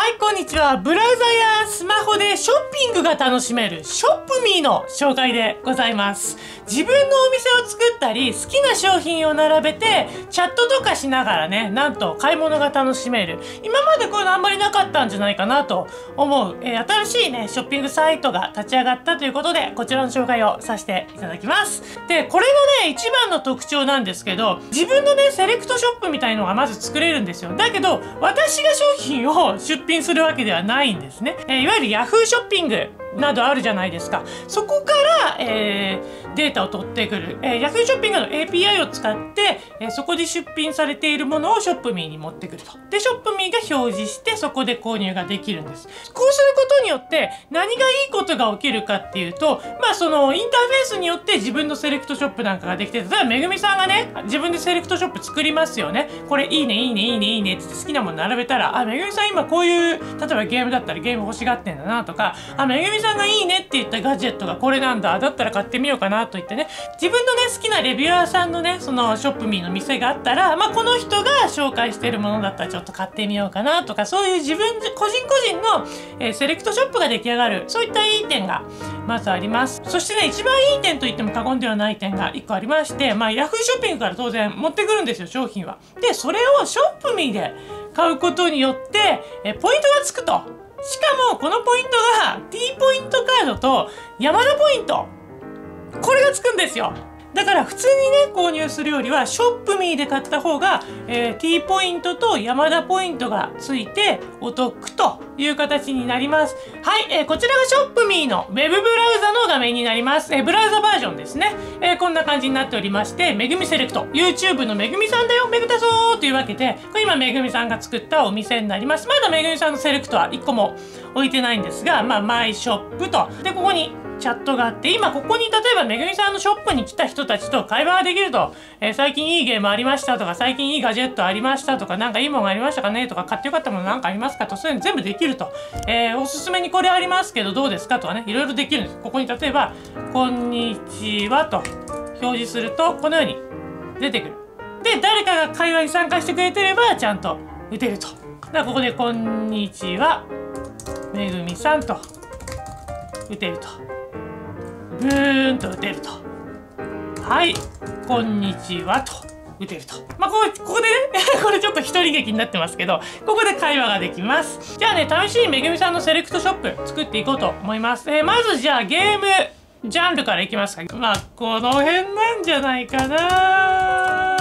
はい、こんにちは。ブラウザやスマホでショッピングが楽しめるショップミーの紹介でございます。自分のお店を作ったり、好きな商品を並べて、チャットとかしながらね、なんと買い物が楽しめる。今までこういうのあんまりなかったんじゃないかなと思う、新しいね、ショッピングサイトが立ち上がったということで、こちらの紹介をさせていただきます。で、これのね、一番の特徴なんですけど、自分のね、セレクトショップみたいのがまず作れるんですよ。だけど、私が商品を出品するわけではないんですね。いわゆる Yahoo ショッピングなどあるじゃないですか。そこから、データを取ってくる、Yahoo ショッピングの API を使って、そこで出品されているものをショップミーに持ってくると。で、ショップミーが表示してそこで購入ができるんです。こうすることによって何がいいことが起きるかっていうと、まあそのインターフェースによって自分のセレクトショップなんかができて、例えばめぐみさんがね、自分でセレクトショップ作りますよね。これいいね、いいね、いいね、いいねって好きなもの並べたら、あ、めぐみさん今こういう、例えばゲームだったらゲーム欲しがってんだなとか、あ、めぐみさんがいいねって言ったガジェットがこれなんだ。だったら買ってみようかなと言ってね、自分のね、好きなレビュアーさんのね、そのショップミーの店があったら、まあこの人が紹介してるものだったらちょっと買ってみようかなとか、そういう自分個人個人の、セレクトショップが出来上がる、そういったいい点がまずあります。そしてね、一番いい点と言っても過言ではない点が1個ありまして、まあ Yahoo ショッピングから当然持ってくるんですよ、商品は。で、それをショップミーで買うことによって、ポイントがつくと。しかも、このポイントが T ポイントカードと山田ポイント。これがつくんですよ。だから普通にね、購入するよりは、ショップミーで買った方が、T ポイントと山田ポイントがついてお得という形になります。はい、こちらがショップミーのウェブブラウザの画面になります。ブラウザバージョンですね。こんな感じになっておりまして、めぐみセレクト。YouTube のめぐみさんだよ、めぐたぞーというわけで、これ今めぐみさんが作ったお店になります。まだめぐみさんのセレクトは1個も置いてないんですが、まあ、マイショップと。で、ここに、チャットがあって、今ここに例えばめぐみさんのショップに来た人たちと会話ができると、最近いいゲームありましたとか、最近いいガジェットありましたとか、なんかいいものがありましたかねとか、買ってよかったものなんかありますかと、そういうの全部できると。おすすめにこれありますけどどうですかとかね、いろいろできるんです。ここに例えば、こんにちはと表示すると、このように出てくる。で、誰かが会話に参加してくれてれば、ちゃんと打てると。だからここで、こんにちは、めぐみさんと打てると。ブーンと打てると。はい、こんにちはと打てると。まあ、ここでね、これちょっと一人劇になってますけど、ここで会話ができます。じゃあね、試しにめぐみさんのセレクトショップ作っていこうと思います。まずじゃあゲームジャンルからいきますか。まあ、この辺なんじゃないかな。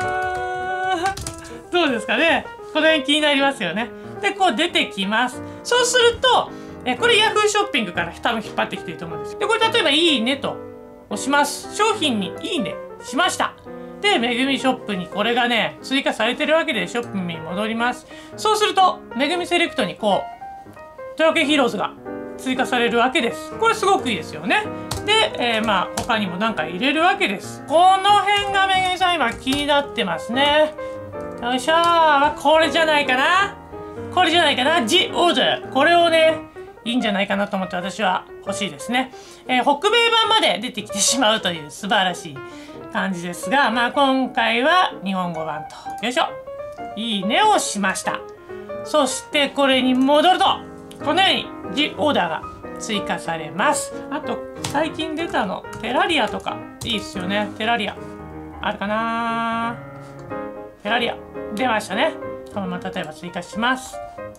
どうですかね。この辺気になりますよね。で、こう出てきます。そうすると、これ Yahoo ショッピングから多分引っ張ってきてると思うんです。で、これ例えばいいねと押します。商品にいいねしました。で、めぐみショップにこれがね、追加されてるわけでショップに戻ります。そうすると、めぐみセレクトにこう、トラケヒーローズが追加されるわけです。これすごくいいですよね。で、まあ他にもなんか入れるわけです。この辺がめぐみさん今気になってますね。よいしょー。これじゃないかな。これじゃないかな。The Order。これをね、いいんじゃないかなと思って私は欲しいですね。北米版まで出てきてしまうという素晴らしい感じですが、まあ今回は日本語版と。よいしょ。いいねをしました。そしてこれに戻ると、このように The Order が追加されます。あと、最近出たの、テラリアとか、いいっすよね。テラリア。あるかなー。テラリア。出ましたね。このまま例えば追加します。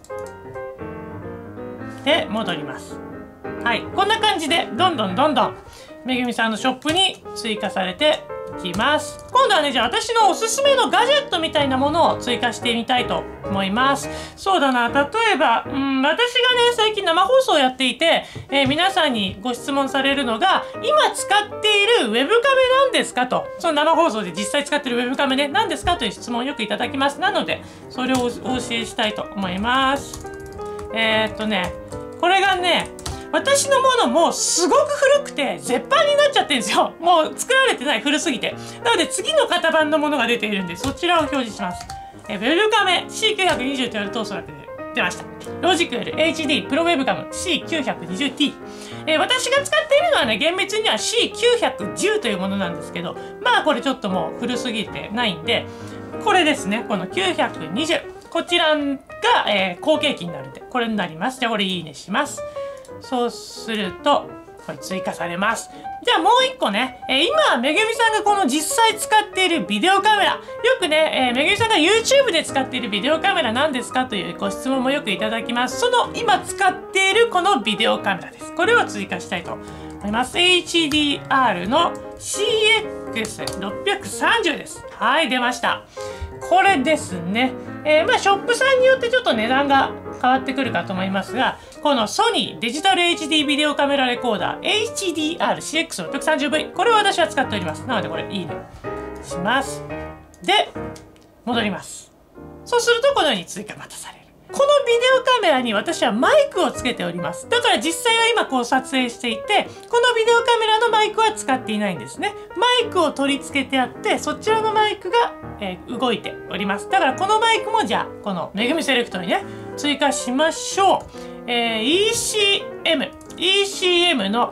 で、戻ります。はい。こんな感じで、どんどん、めぐみさんのショップに追加されていきます。今度はね、じゃあ私のおすすめのガジェットみたいなものを追加してみたいと思います。そうだな、例えば、私がね、最近生放送をやっていて、皆さんにご質問されるのが、今使っているウェブカメなんですかと。その生放送で実際使っているウェブカメね、何ですかという質問をよくいただきます。なので、それをお教えしたいと思います。これがね、私のものもすごく古くて絶版になっちゃってるんですよ。もう作られてない、古すぎて。なので次の型番のものが出ているんで、そちらを表示します。ウェブカメ C920 とやるとおそらく出ました。ロジクエル HD プロウェブカム C920T。私が使っているのはね、厳密には C910 というものなんですけど、まあこれちょっともう古すぎてないんで、これですね、この920。こちらがが、後継機になるんで、これになります。じゃあこれいいねします。そうすると、これ追加されます。じゃあもう一個ね、今、めぐみさんがこの実際使っているビデオカメラ、よくね、めぐみさんが YouTube で使っているビデオカメラ何ですかというご質問もよくいただきます。その今使っているこのビデオカメラです。これを追加したいと思います。HDR の CX630 です。はい、出ました。これですね。まあ、ショップさんによってちょっと値段が変わってくるかと思いますが、このソニーデジタル HD ビデオカメラレコーダー HDR-CX630V、これを私は使っております。なのでこれいいねします。で、戻ります。そうするとこのように追加またされる。このビデオカメラに私はマイクをつけております。だから実際は今こう撮影していて、このビデオカメラのマイクは使っていないんですね。マイクを取り付けてあって、そちらのマイクが、動いております。だからこのマイクもじゃあ、このめぐみセレクトにね、追加しましょう。ECM の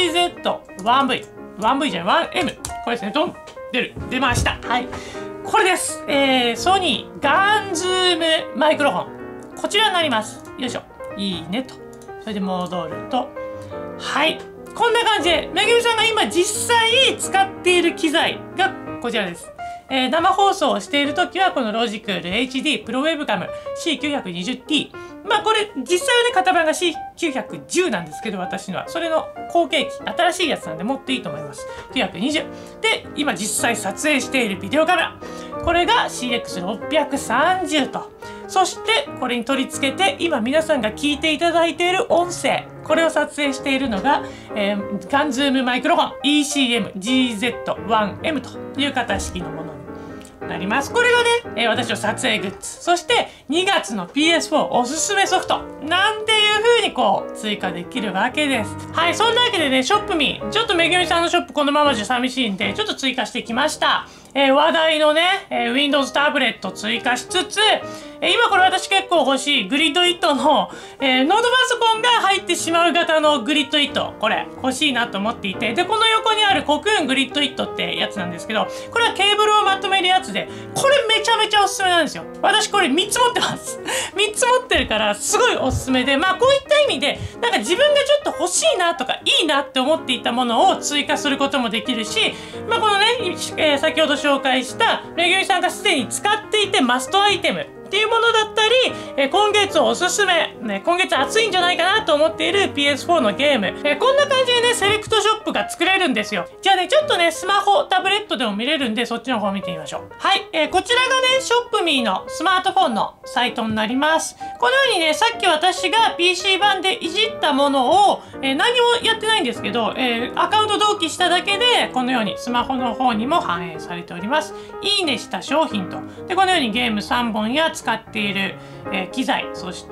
GZ1V。1V じゃない、1M。これですね、ドン出ました。はい。これです。ソニーガンズームマイクロフォン。こちらになります。よいしょ。いいねと。それで戻ると。はい。こんな感じで、めぐみさんが今実際使っている機材がこちらです。生放送をしているときは、このロジクール HD プロウェブカム C920T。まあこれ、実際はね、型番が C910 なんですけど、私のは。それの後継機、新しいやつなんで持っていいと思います。920。で、今実際撮影しているビデオカメラ。これが CX630 と。そして、これに取り付けて、今皆さんが聞いていただいている音声。これを撮影しているのが、ガンズームマイクロフォン ECM GZ1M という型式のものになります。これがね、私の撮影グッズ。そして2月の PS4 おすすめソフト。なんていう風にこう追加できるわけです。はい、そんなわけでね、ショップミー。ちょっとめぐみさんのショップこのままじゃ寂しいんで、ちょっと追加してきました。話題のね、Windows タブレット追加しつつ、今これ私結構欲しいグリッドイットの、ノートパソコンが入ってしまう型のグリッドイット。これ欲しいなと思っていて。で、この横にあるコクーングリッドイットってやつなんですけど、これはケーブルをまとめるやつで、これめちゃめちゃおすすめなんですよ。私これ3つ持ってます。3つ持ってるからすごいおすすめで、まあこういった意味で、なんか自分がちょっと欲しいなとかいいなって思っていたものを追加することもできるし、まあこのね、先ほど紹介しためぐみさんがすでに使っていてマストアイテムっていうものだったり、今月おすすめ、ね、今月暑いんじゃないかなと思っている PS4 のゲーム、こんな感じでね、セレクトショップが作れるんですよ。じゃあね、ちょっとね、スマホ、タブレットでも見れるんで、そっちの方見てみましょう。はい、こちらがね、ショップミーのスマートフォンのサイトになります。このようにね、さっき私が PC 版でいじったものを、何もやってないんですけど、アカウント同期しただけで、このようにスマホの方にも反映されております。いいねした商品と。で、このようにゲーム3本や使っている、機材、そして、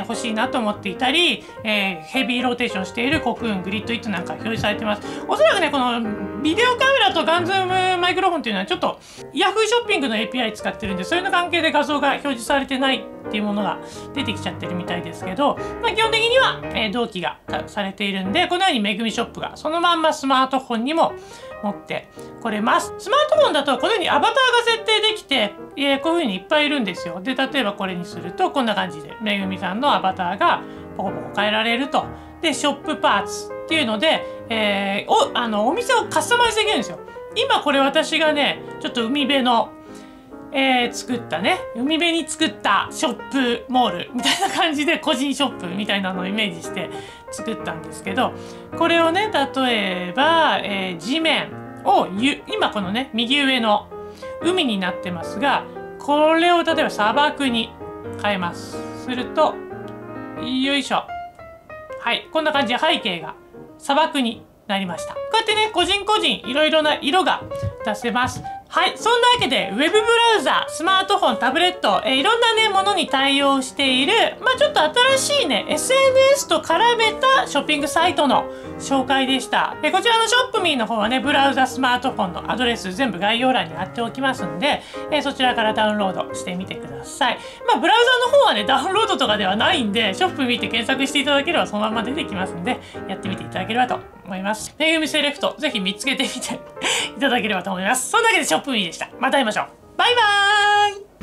欲しいなと思っていたり、ヘビーローテーションしているコクーン、グリッドイットなんか表示されてます。おそらくね、このビデオカメラとガンズームマイクロフォンっていうのはちょっと Yahoo ショッピングの API 使ってるんで、それの関係で画像が表示されてないっていうものが出てきちゃってるみたいですけど、まあ、基本的には、同期がされているんで、このようにめぐみショップがそのまんまスマートフォンにも持ってこれます。スマートフォンだとこのようにアバターが設定できて、こういう風にいっぱいいるんですよ。で、例えばこれにするとこんな感じでめぐみさんのアバターがポコポコ変えられると。で、ショップパーツっていうので、お店をカスタマイズできるんですよ。今これ私がね、ちょっと海辺の作ったね、海辺に作ったショップモールみたいな感じで個人ショップみたいなのをイメージして作ったんですけど、これをね、例えば、地面を今このね、右上の海になってますが、これを例えば砂漠に変えます。すると、よいしょ。はい、こんな感じで背景が砂漠になりました。こうやってね、個人個人いろいろな色が出せます。はい。そんなわけで、ウェブブラウザ、スマートフォン、タブレット、いろんなね、ものに対応している、まあちょっと新しいね、SNS と絡めたショッピングサイトの紹介でした。こちらのショップミーの方はね、ブラウザ、スマートフォンのアドレス全部概要欄に貼っておきますんで、そちらからダウンロードしてみてください。まあブラウザの方はね、ダウンロードとかではないんで、ショップミーって検索していただければそのまま出てきますんで、やってみていただければと思います。めぐみセレクト、ぜひ見つけてみていただければと思います。そんなわけでショップミーでした。また会いましょう。バイバーイ。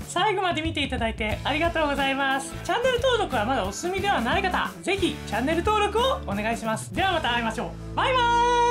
最後まで見ていただいてありがとうございます。チャンネル登録はまだお済みではない方、ぜひチャンネル登録をお願いします。ではまた会いましょう。バイバーイ。